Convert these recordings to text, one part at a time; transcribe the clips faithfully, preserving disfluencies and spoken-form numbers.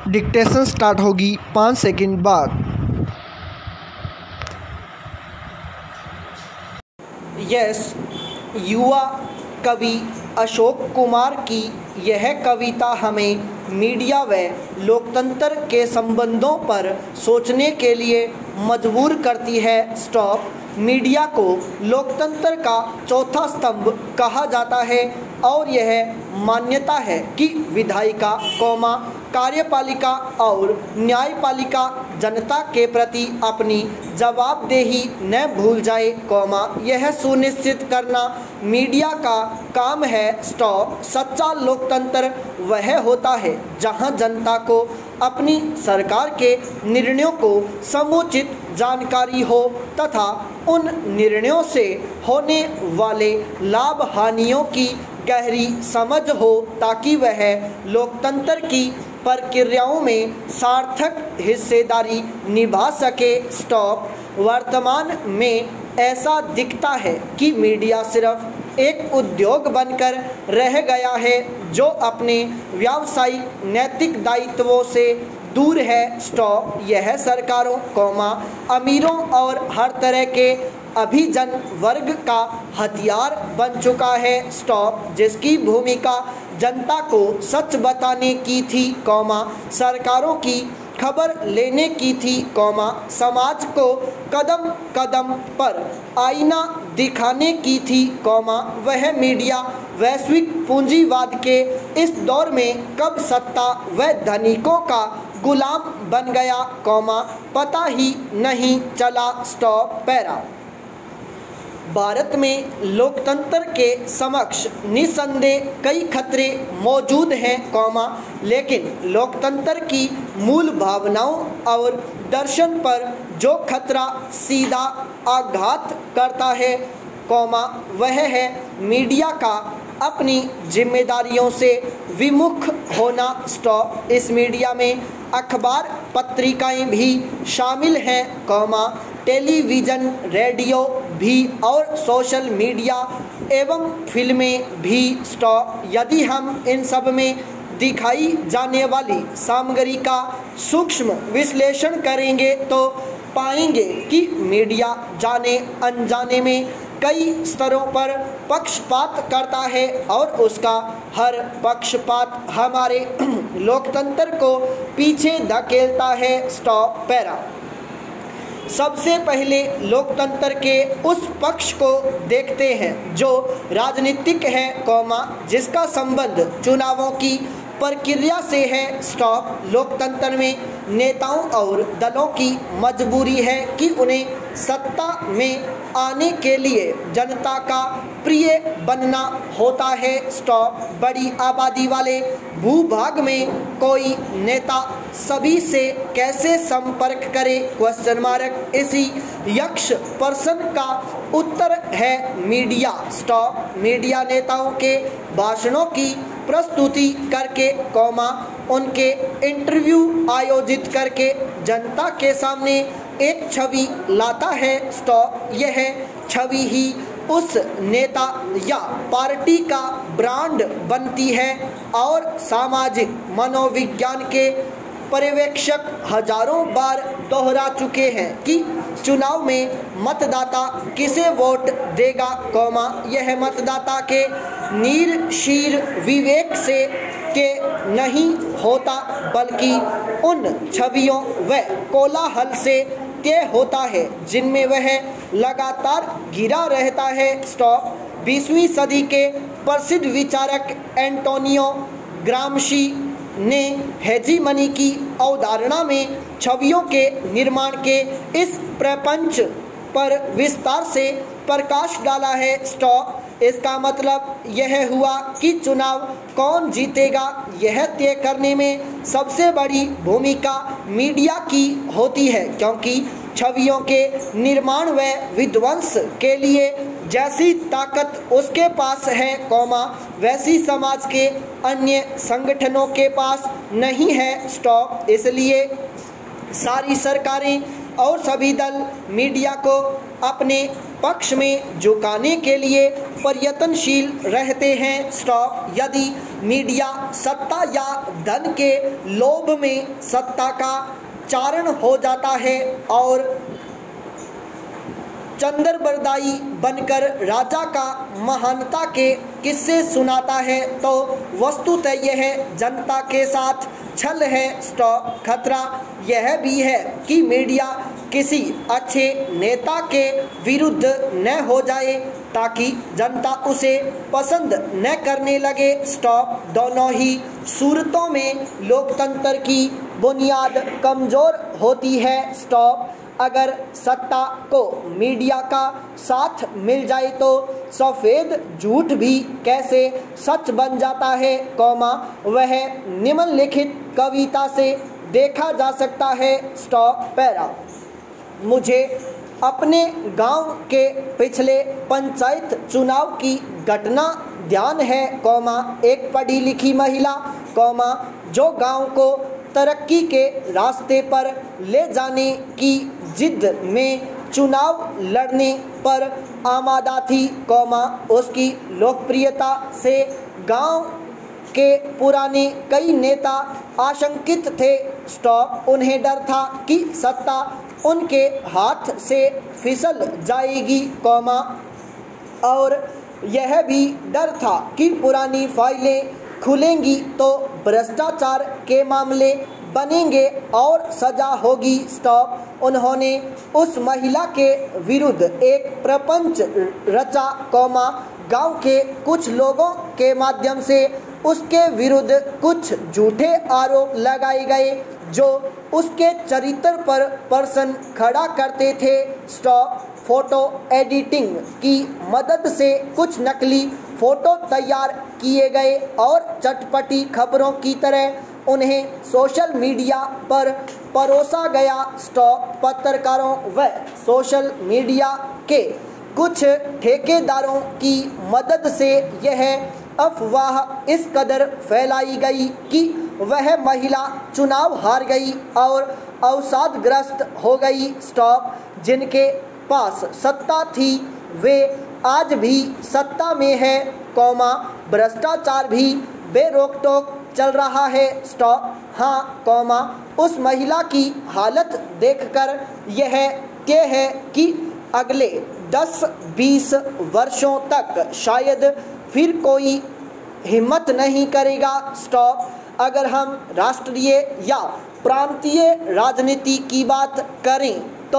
Dictation start होगी पाँच second बाद। यस, युवा कवि अशोक कुमार की यह कविता हमें मीडिया व लोकतंत्र के संबंधों पर सोचने के लिए मजबूर करती है। स्टॉप। मीडिया को लोकतंत्र का चौथा स्तंभ कहा जाता है और यह मान्यता है कि विधायिका, कौमा, कार्यपालिका और न्यायपालिका जनता के प्रति अपनी जवाबदेही न भूल जाए, कौमा, यह सुनिश्चित करना मीडिया का काम है। स्टॉप। सच्चा लोकतंत्र वह होता है जहां जनता को अपनी सरकार के निर्णयों को समुचित जानकारी हो तथा उन निर्णयों से होने वाले लाभ हानियों की गहरी समझ हो ताकि वह लोकतंत्र की प्रक्रियाओं में सार्थक हिस्सेदारी निभा सके। स्टॉप। वर्तमान में ऐसा दिखता है कि मीडिया सिर्फ एक उद्योग बनकर रह गया है जो अपने व्यावसायिक नैतिक दायित्वों से दूर है। स्टॉप। यह सरकारों, कौमा, अमीरों और हर तरह के अभिजन वर्ग का हथियार बन चुका है। स्टॉप। जिसकी भूमिका जनता को सच बताने की थी, कौमा, सरकारों की खबर लेने की थी, कौमा, समाज को कदम कदम पर आईना दिखाने की थी, कौमा, वह मीडिया वैश्विक पूंजीवाद के इस दौर में कब सत्ता व धनिकों का गुलाम बन गया, कौमा, पता ही नहीं चला। स्टॉप। पैरा। भारत में लोकतंत्र के समक्ष निसंदेह कई खतरे मौजूद हैं, कौमा, लेकिन लोकतंत्र की मूल भावनाओं और दर्शन पर जो खतरा सीधा आघात करता है, कौमा, वह है मीडिया का अपनी जिम्मेदारियों से विमुख होना। स्टॉप। इस मीडिया में अखबार, पत्रिकाएं भी शामिल हैं, कौमा, टेलीविज़न, रेडियो भी और सोशल मीडिया एवं फिल्में भी। स्टॉप। यदि हम इन सब में दिखाई जाने वाली सामग्री का सूक्ष्म विश्लेषण करेंगे तो पाएंगे कि मीडिया जाने अनजाने में कई स्तरों पर पक्षपात करता है और उसका हर पक्षपात हमारे लोकतंत्र को पीछे धकेलता है। स्टॉप। पैरा। सबसे पहले लोकतंत्र के उस पक्ष को देखते हैं जो राजनीतिक है, कौमा, जिसका संबंध चुनावों की प्रक्रिया से है। स्टॉप। लोकतंत्र में नेताओं और दलों की मजबूरी है कि उन्हें सत्ता में आने के लिए जनता का प्रिय बनना होता है। स्टॉप। बड़ी आबादी वाले भूभाग में कोई नेता सभी से कैसे संपर्क करे, क्वेश्चन मार्क। इसी यक्ष प्रश्न का उत्तर है मीडिया। स्टॉप। मीडिया नेताओं के भाषणों की प्रस्तुति करके, कौमा, उनके इंटरव्यू आयोजित करके जनता के सामने एक छवि लाता है। स्टॉप। यह छवि ही उस नेता या पार्टी का ब्रांड बनती है और सामाजिक मनोविज्ञान के पर्यवेक्षक हजारों बार दोहरा चुके हैं कि चुनाव में मतदाता किसे वोट देगा, कौमा, यह मतदाता के नीर शीर विवेक से के नहीं होता बल्कि उन छवियों व कोलाहल से तय होता है जिनमें वह लगातार घिरा रहता है। स्टॉप। बीसवीं सदी के प्रसिद्ध विचारक एंटोनियो ग्राम्शी ने हेजीमनी की अवधारणा में छवियों के निर्माण के इस प्रपंच पर विस्तार से प्रकाश डाला है। स्टॉप। इसका मतलब यह हुआ कि चुनाव कौन जीतेगा यह तय करने में सबसे बड़ी भूमिका मीडिया की होती है, क्योंकि छवियों के निर्माण व विध्वंस के लिए जैसी ताकत उसके पास है, कौमा, वैसी समाज के अन्य संगठनों के पास नहीं है। स्टॉप। इसलिए सारी सरकारें और सभी दल मीडिया को अपने पक्ष में झुकाने के लिए प्रयत्नशील रहते हैं। स्टॉप। यदि मीडिया सत्ता या धन के लोभ में सत्ता का चारण हो जाता है और चंद्रबरदाई बनकर राजा का महानता के किस्से सुनाता है तो वस्तुतः यह जनता के साथ छल है। स्टॉप। खतरा यह भी है कि मीडिया किसी अच्छे नेता के विरुद्ध न हो जाए ताकि जनता उसे पसंद न करने लगे। स्टॉप। दोनों ही सूरतों में लोकतंत्र की बुनियाद कमज़ोर होती है। स्टॉप। अगर सत्ता को मीडिया का साथ मिल जाए तो सफ़ेद झूठ भी कैसे सच बन जाता है, कौमा वह निम्नलिखित कविता से देखा जा सकता है। स्टॉप। पैरा। मुझे अपने गांव के पिछले पंचायत चुनाव की घटना ध्यान है, कौमा एक पढ़ी लिखी महिला, कौमा जो गांव को तरक्की के रास्ते पर ले जाने की जिद में चुनाव लड़ने पर आमादा थी, कौमा उसकी लोकप्रियता से गांव के पुराने कई नेता आशंकित थे। स्टॉप। उन्हें डर था कि सत्ता उनके हाथ से फिसल जाएगी, कौमा और यह भी डर था कि पुरानी फाइलें खुलेंगी तो भ्रष्टाचार के मामले बनेंगे और सजा होगी। स्टॉप। उन्होंने उस महिला के विरुद्ध एक प्रपंच रचा, कौमा गांव के कुछ लोगों के माध्यम से उसके विरुद्ध कुछ झूठे आरोप लगाए गए जो उसके चरित्र पर प्रश्न खड़ा करते थे। स्टॉप। फोटो एडिटिंग की मदद से कुछ नकली फोटो तैयार किए गए और चटपटी खबरों की तरह उन्हें सोशल मीडिया पर परोसा गया। स्टॉप। पत्रकारों व सोशल मीडिया के कुछ ठेकेदारों की मदद से यह अफवाह इस कदर फैलाई गई कि वह महिला चुनाव हार गई और अवसादग्रस्त हो गई। स्टॉप। जिनके पास सत्ता थी वे आज भी सत्ता में है, कौमा भ्रष्टाचार भी बेरोक टोक चल रहा है। स्टॉप। हाँ, कौमा उस महिला की हालत देखकर यह तय है कि अगले दस बीस वर्षों तक शायद फिर कोई हिम्मत नहीं करेगा। स्टॉप। अगर हम राष्ट्रीय या प्रांतीय राजनीति की बात करें तो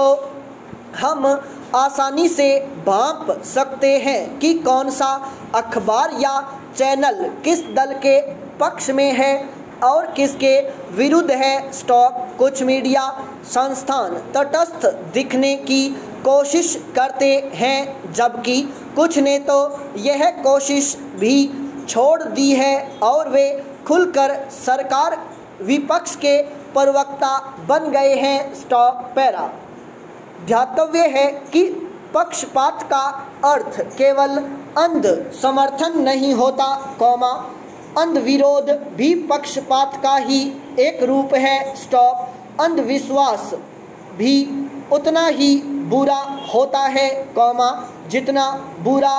हम आसानी से भांप सकते हैं कि कौन सा अखबार या चैनल किस दल के पक्ष में है और किसके विरुद्ध है। स्टॉप। कुछ मीडिया संस्थान तटस्थ दिखने की कोशिश करते हैं जबकि कुछ ने तो यह कोशिश भी छोड़ दी है और वे खुलकर सरकार विपक्ष के प्रवक्ता बन गए हैं। स्टॉप। पैरा। ध्यातव्य है कि पक्षपात का अर्थ केवल अंध समर्थन नहीं होता, कौमा अंध विरोध भी पक्षपात का ही एक रूप है। स्टॉप। अंधविश्वास भी उतना ही बुरा होता है, कौमा जितना बुरा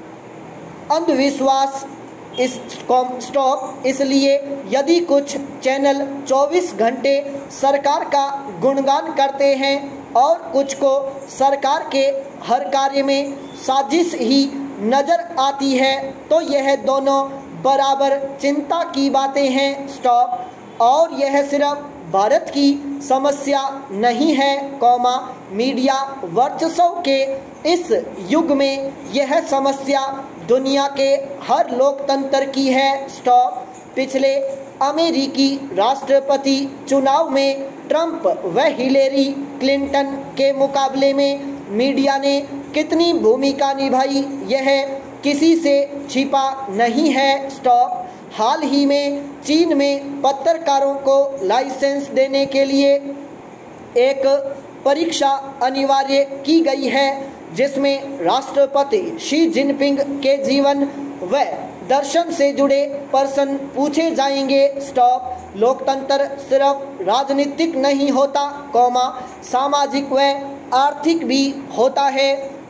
अंधविश्वास। इस स्टॉप। इसलिए यदि कुछ चैनल चौबीस घंटे सरकार का गुणगान करते हैं और कुछ को सरकार के हर कार्य में साजिश ही नज़र आती है तो यह दोनों बराबर चिंता की बातें हैं। स्टॉप। और यह सिर्फ भारत की समस्या नहीं है, कौमा मीडिया वर्चस्व के इस युग में यह समस्या दुनिया के हर लोकतंत्र की है। स्टॉप। पिछले अमेरिकी राष्ट्रपति चुनाव में ट्रंप व हिलेरी क्लिंटन के मुकाबले में मीडिया ने कितनी भूमिका निभाई यह किसी से छिपा नहीं है। स्टॉप। हाल ही में चीन में पत्रकारों को लाइसेंस देने के लिए एक परीक्षा अनिवार्य की गई है जिसमें राष्ट्रपति शी जिनपिंग के जीवन व दर्शन से जुड़े प्रश्न पूछे जाएंगे। स्टॉप। लोकतंत्र सिर्फ राजनीतिक नहीं होता, कौमा सामाजिक व आर्थिक भी होता है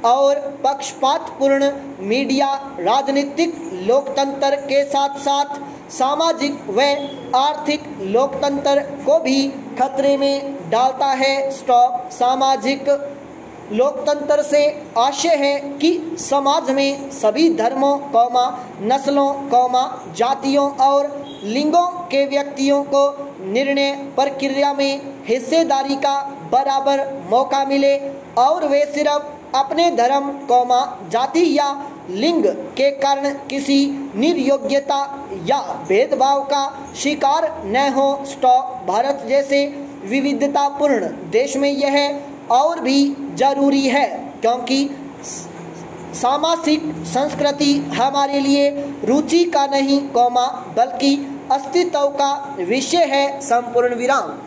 और पक्षपातपूर्ण मीडिया राजनीतिक लोकतंत्र के साथ साथ सामाजिक व आर्थिक लोकतंत्र को भी खतरे में डालता है। स्टॉप सामाजिक लोकतंत्र से आशय है कि समाज में सभी धर्मों, कौमा, नस्लों, कौमा, जातियों और लिंगों के व्यक्तियों को निर्णय प्रक्रिया में हिस्सेदारी का बराबर मौका मिले और वे सिर्फ अपने धर्म, कौमा, जाति या लिंग के कारण किसी निर्योग्यता या भेदभाव का शिकार न हो। स्टॉप भारत जैसे विविधतापूर्ण देश में यह और भी जरूरी है क्योंकि सामाजिक संस्कृति हमारे लिए रुचि का नहीं, कौमा, बल्कि अस्तित्व का विषय है। संपूर्ण विराम।